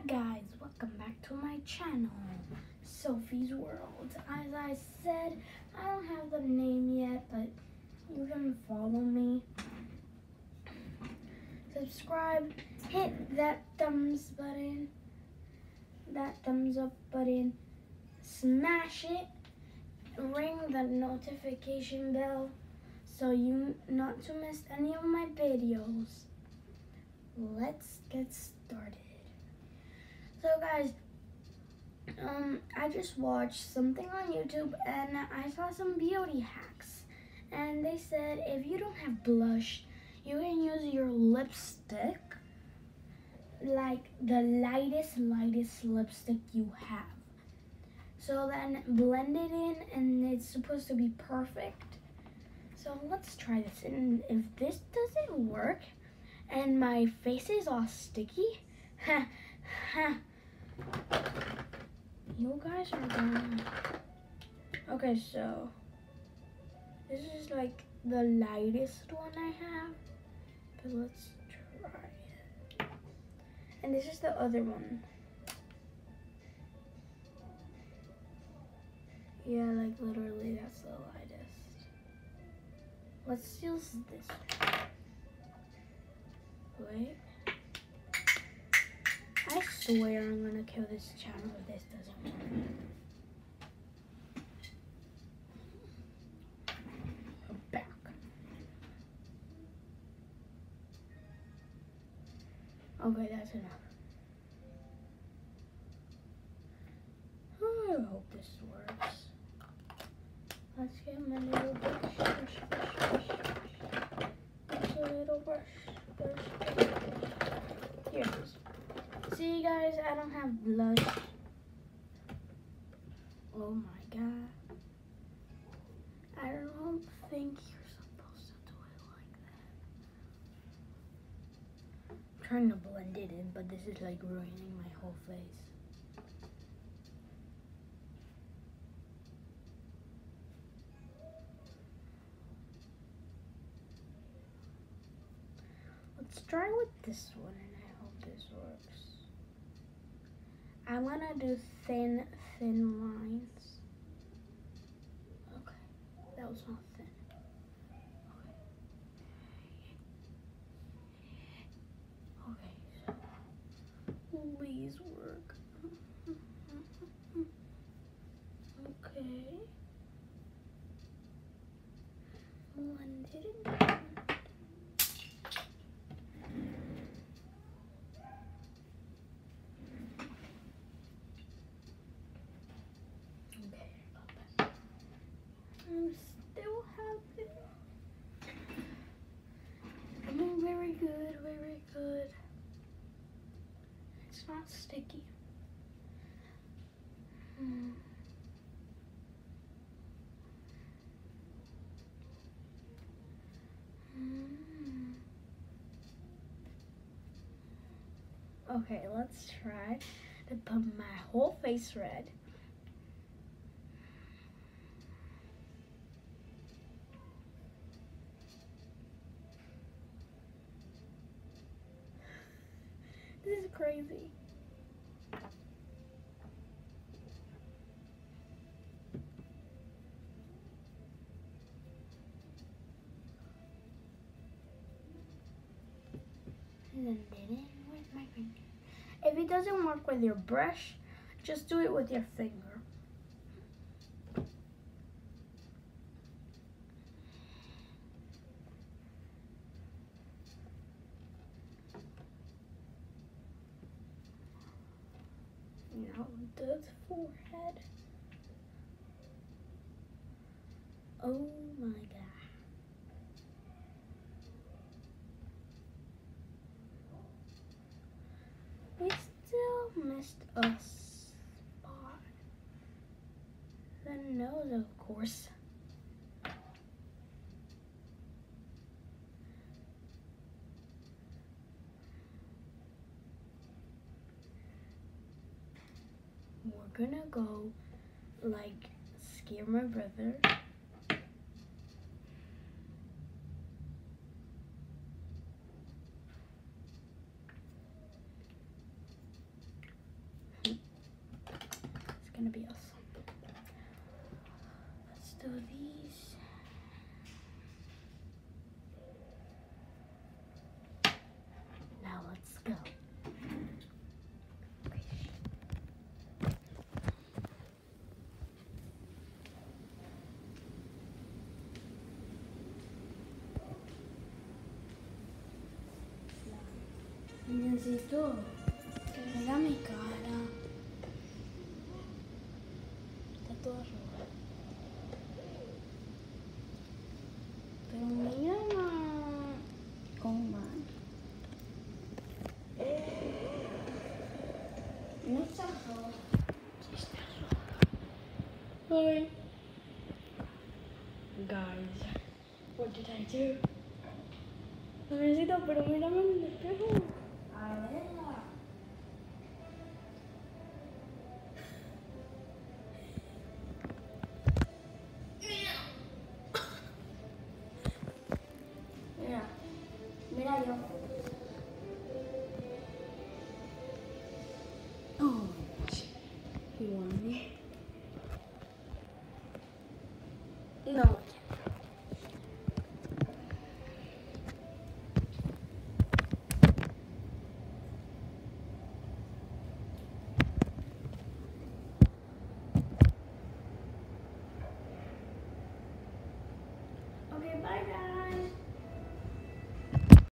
guys, welcome back to my channel, Sophie's World. As I said, I don't have the name yet, but you can follow me. Subscribe, hit that thumbs up button, smash it, ring the notification bell so you not to miss any of my videos. Let's get started. So guys, I just watched something on YouTube and I saw some beauty hacks, and they said if you don't have blush, you can use your lipstick, like the lightest lipstick you have. So then blend it in and it's supposed to be perfect. So let's try this, and if this doesn't work and my face is all sticky, you guys are gonna... Okay, so this is like the lightest one I have, but let's try it. And this is the other one. Yeah, like literally that's the lightest. Let's use this one. Wait. I swear I'm gonna kill this channel if this doesn't work. We're back. Okay, that's enough. I hope this works. Let's get my little brush. It's a little brush. Here it is. See guys, I don't have blush. Oh my god. I don't think you're supposed to do it like that. I'm trying to blend it in, but this is like ruining my whole face. Let's try with this one, and I hope this works. I'm gonna do thin lines. Okay, that was not thin. Okay, so please work. Okay. Blend it in. Still have it. I'm doing very good, very good. It's not sticky. Okay, let's try to put my whole face red. This is crazy. And then did it with my finger. If it doesn't work with your brush, just do it with your finger. Now the forehead. Oh my god. We still missed a spot. The nose, of course. We're gonna go like scare my brother. gonna be awesome. Let's do these. Now let's go. Necesito que vea mi cara. Está todo arrugado. Pero mira, ¿cómo van? No está rojo. Sí está rojo. Hi. Guys, what did I do? Necesito, pero mírame en el espejo. A ver. Mira, mira yo. Oh, you want me? No.